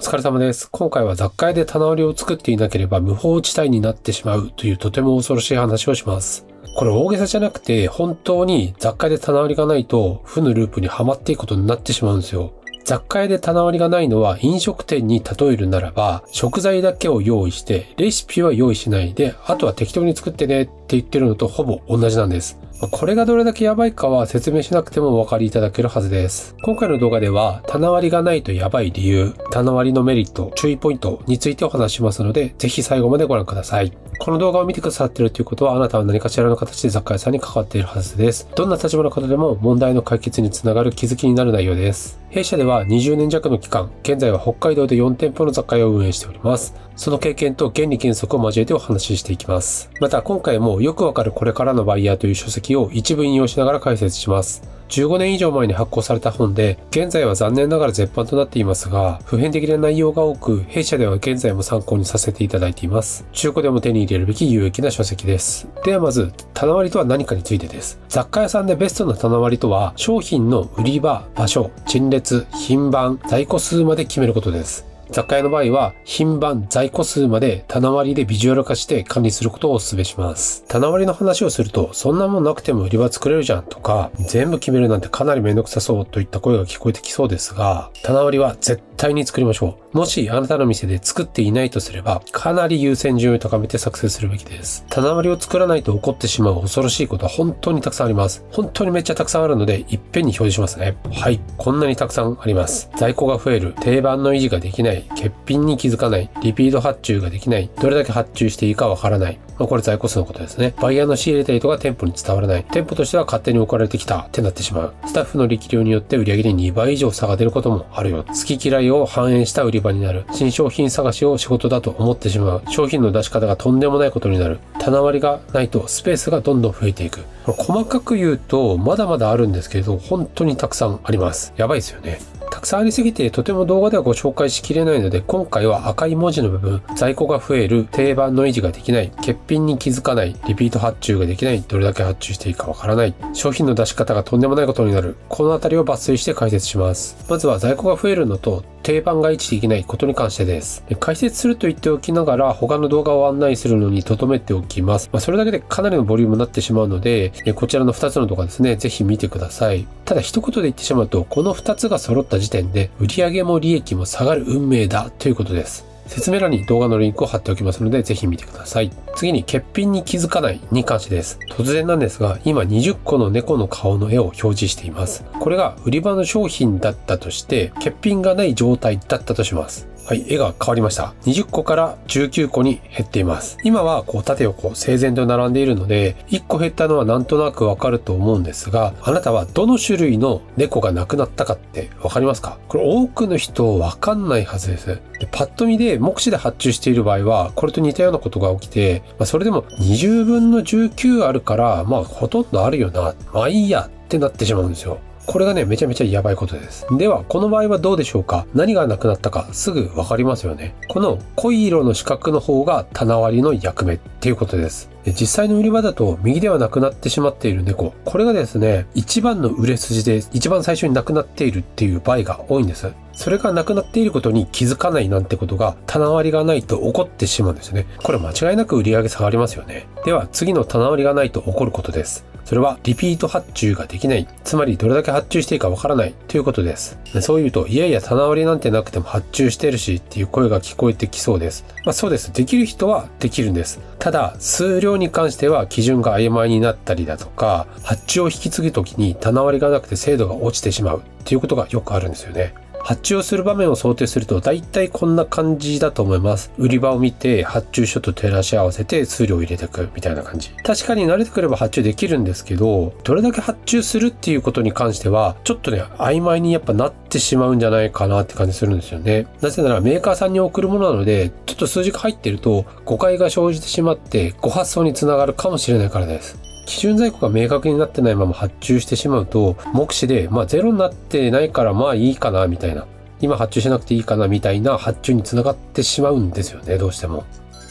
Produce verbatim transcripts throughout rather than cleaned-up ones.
疲れ様です。今回は雑貨屋で棚割りを作っていなければ無法地帯になってしまうというとても恐ろしい話をします。これ大げさじゃなくて本当に雑貨屋で棚割りがないと負のループにはまっていくことになってしまうんですよ。雑貨屋で棚割りがないのは飲食店に例えるならば食材だけを用意してレシピは用意しないであとは適当に作ってねって言ってるのとほぼ同じなんです。これがどれだけやばいかは説明しなくてもお分かりいただけるはずです。今回の動画では棚割りがないとやばい理由、棚割りのメリット、注意ポイントについてお話ししますので、ぜひ最後までご覧ください。この動画を見てくださっているということはあなたは何かしらの形で雑貨屋さんに関わっているはずです。どんな立場の方でも問題の解決につながる気づきになる内容です。弊社ではにじゅうねん弱の期間、現在は北海道でよん店舗の雑貨屋を運営しております。その経験と原理原則を交えてお話ししていきます。また今回もよくわかるこれからのバイヤーという書籍を一部引用しながら解説します。じゅうごねん以上前に発行された本で、現在は残念ながら絶版となっていますが、普遍的な内容が多く、弊社では現在も参考にさせていただいています。中古でも手に入れるべき有益な書籍です。ではまず、棚割りとは何かについてです。雑貨屋さんでベストな棚割りとは、商品の売り場、場所、陳列、品番、在庫数まで決めることです。雑貨屋の場合は、品番、在庫数まで棚割りでビジュアル化して管理することをお勧めします。棚割りの話をすると、そんなもんなくても売り場作れるじゃんとか、全部決めるなんてかなりめんどくさそうといった声が聞こえてきそうですが、棚割りは絶対に作りましょう。もしあなたの店で作っていないとすれば、かなり優先順位を高めて作成するべきです。棚割りを作らないと起こってしまう恐ろしいことは本当にたくさんあります。本当にめっちゃたくさんあるので、いっぺんに表示しますね。はい。こんなにたくさんあります。在庫が増える、定番の維持ができない、欠品に気づかない、リピート発注ができない、どれだけ発注していいかわからない。まあ、これ在庫数のことですね。バイヤーの仕入れた意図が店舗に伝わらない。店舗としては勝手に送られてきたってなってしまう。スタッフの力量によって売上ににばい以上差が出ることもあるよ。好き嫌いを反映した売り場になる。新商品探しを仕事だと思ってしまう。商品の出し方がとんでもないことになる。棚割りがないとスペースがどんどん増えていく。細かく言うとまだまだあるんですけれど、本当にたくさんあります。やばいですよね。たくさんありすぎてとても動画ではご紹介しきれないので、今回は赤い文字の部分、在庫が増える、定番の維持ができない、欠品に気づかない、リピート発注ができない、どれだけ発注していいかわからない、商品の出し方がとんでもないことになる、このあたりを抜粋して解説します。まずは在庫が増えるのと定番が維持できないことに関してです。解説すると言っておきながら他の動画を案内するのに留めておきます。まあ、それだけでかなりのボリュームになってしまうので、こちらのふたつの動画ですね、ぜひ見てください。ただ一言で言ってしまうと、このふたつが揃った時点で売上も利益も下がる運命だということです。説明欄に動画のリンクを貼っておきますので、ぜひ見てください。次に、欠品に気づかないに関してです。突然なんですが、今にじゅっこの猫の顔の絵を表示しています。これが売り場の商品だったとして、欠品がない状態だったとします。はい、絵が変わりました。にじゅっこからじゅうきゅうこに減っています。今はこう縦横整然と並んでいるので、いっこ減ったのはなんとなくわかると思うんですが、あなたはどの種類の猫がなくなったかってわかりますか？これ多くの人わかんないはずです。で、パッと見で目視で発注している場合は、これと似たようなことが起きて、まあ、それでもにじゅうぶんのじゅうきゅうあるから、まあほとんどあるよな。まあいいやってなってしまうんですよ。これがね、めちゃめちゃやばいことです。では、この場合はどうでしょうか？何がなくなったかすぐわかりますよね。この濃い色の四角の方が棚割りの役目っていうことです。実際の売り場だと右ではなくなってしまっている猫。これがですね、一番の売れ筋で一番最初になくなっているっていう場合が多いんです。それがなくなっていることに気づかないなんてことが棚割りがないと起こってしまうんですよね。これ間違いなく売り上げ下がりますよね。では次の棚割りがないと起こることです。それはリピート発注ができない。つまりどれだけ発注していいかわからないということです。そう言うと、いやいや棚割りなんてなくても発注してるしっていう声が聞こえてきそうです。まあそうです。できる人はできるんです。ただ、数量に関しては基準が曖昧になったりだとか、発注を引き継ぐときに棚割りがなくて精度が落ちてしまうっていうことがよくあるんですよね。発注をする場面を想定すると大体こんな感じだと思います。売り場を見て発注書と照らし合わせて数量を入れていくみたいな感じ。確かに慣れてくれば発注できるんですけど、どれだけ発注するっていうことに関してはちょっとね、曖昧にやっぱなってしまうんじゃないかなって感じするんですよね。なぜならメーカーさんに送るものなので、ちょっと数字が入ってると誤解が生じてしまって誤発送につながるかもしれないからです。基準在庫が明確になってないまま発注してしまうと、目視で、まあゼロになってないからまあいいかなみたいな、今発注しなくていいかなみたいな発注につながってしまうんですよね、どうしても。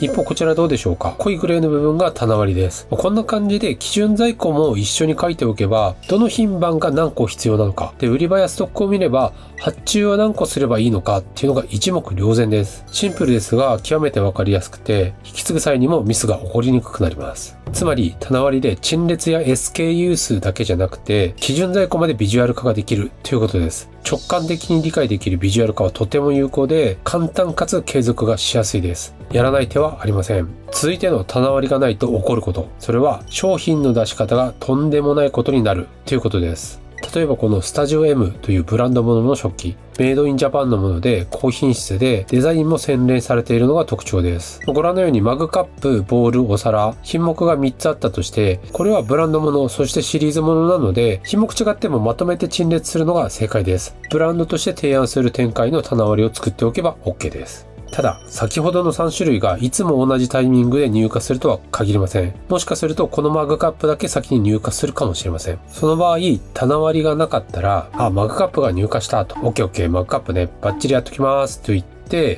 一方こちらどうでしょうか。濃いグレーの部分が棚割りです。こんな感じで基準在庫も一緒に書いておけば、どの品番が何個必要なのか、で、売り場やストックを見れば、発注は何個すればいいのかっていうのが一目瞭然です。シンプルですが、極めてわかりやすくて、引き継ぐ際にもミスが起こりにくくなります。つまり、棚割りで陳列や エスケーユー 数だけじゃなくて、基準在庫までビジュアル化ができるということです。直感的に理解できるビジュアル化はとても有効で、簡単かつ継続がしやすいです。やらない手はありません。続いての棚割りがないと起こること。それは商品の出し方がとんでもないことになるということです。例えばこのスタジオ エム というブランドものの食器、メイドインジャパンのもので高品質でデザインも洗練されているのが特徴です。ご覧のようにマグカップ、ボール、お皿、品目がみっつあったとして、これはブランドもの、そしてシリーズものなので、品目違ってもまとめて陳列するのが正解です。ブランドとして提案する展開の棚割りを作っておけば OK です。ただ、先ほどのさん種類がいつも同じタイミングで入荷するとは限りません。もしかするとこのマグカップだけ先に入荷するかもしれません。その場合、棚割りがなかったら、あ、マグカップが入荷したと。オッケーオッケー、マグカップね、バッチリやっときますと言って、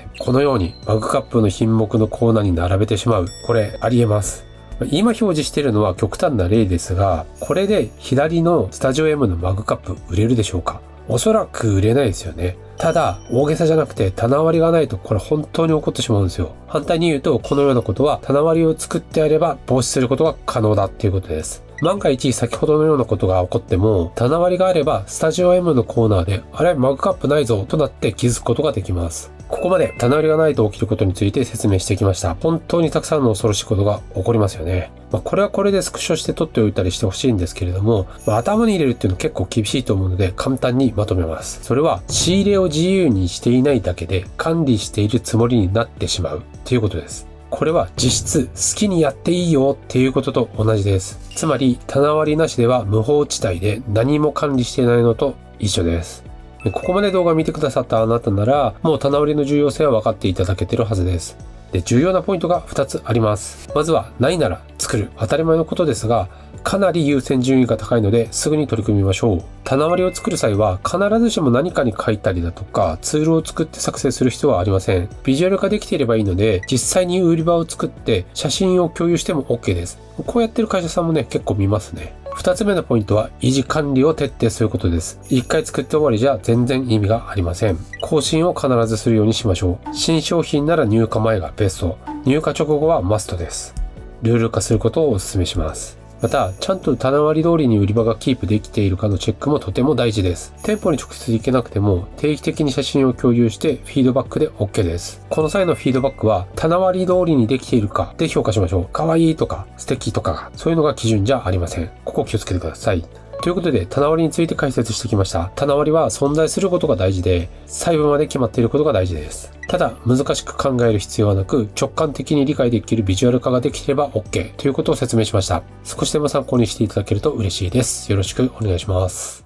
このようにマグカップの品目のコーナーに並べてしまう。これ、ありえます。今表示しているのは極端な例ですが、これで左のスタジオ エム のマグカップ売れるでしょうか？おそらく売れないですよね。ただ、大げさじゃなくて棚割りがないとこれ本当に起こってしまうんですよ。反対に言うと、このようなことは棚割りを作ってあれば防止することが可能だっていうことです。万が一先ほどのようなことが起こっても、棚割りがあればスタジオ エム のコーナーで、あれ、マグカップないぞとなって気づくことができます。ここまで棚割りがないと起きることについて説明してきました。本当にたくさんの恐ろしいことが起こりますよね。まあ、これはこれでスクショして撮っておいたりしてほしいんですけれども、まあ、頭に入れるっていうのは結構厳しいと思うので簡単にまとめます。それは仕入れを自由にしていないだけで管理しているつもりになってしまうということです。これは実質好きにやっていいよっていうことと同じです。つまり棚割りなしでは無法地帯で何も管理していないのと一緒です。ここまで動画を見てくださったあなたなら、もう棚割りの重要性は分かっていただけているはずです。で、重要なポイントがふたつあります。まずは、ないなら作る。当たり前のことですが、かなり優先順位が高いので、すぐに取り組みましょう。棚割りを作る際は、必ずしも何かに書いたりだとか、ツールを作って作成する必要はありません。ビジュアル化できていればいいので、実際に売り場を作って、写真を共有しても OK です。こうやってる会社さんもね、結構見ますね。二つ目のポイントは維持管理を徹底することです。一回作って終わりじゃ全然意味がありません。更新を必ずするようにしましょう。新商品なら入荷前がベスト。入荷直後はマストです。ルール化することをお勧めします。また、ちゃんと棚割り通りに売り場がキープできているかのチェックもとても大事です。店舗に直接行けなくても定期的に写真を共有してフィードバックで OK です。この際のフィードバックは棚割り通りにできているかで評価しましょう。可愛いとか素敵とかが、そういうのが基準じゃありません。ここ気をつけてください。ということで、棚割りについて解説してきました。棚割りは存在することが大事で、細部まで決まっていることが大事です。ただ、難しく考える必要はなく、直感的に理解できるビジュアル化ができていれば OK ということを説明しました。少しでも参考にしていただけると嬉しいです。よろしくお願いします。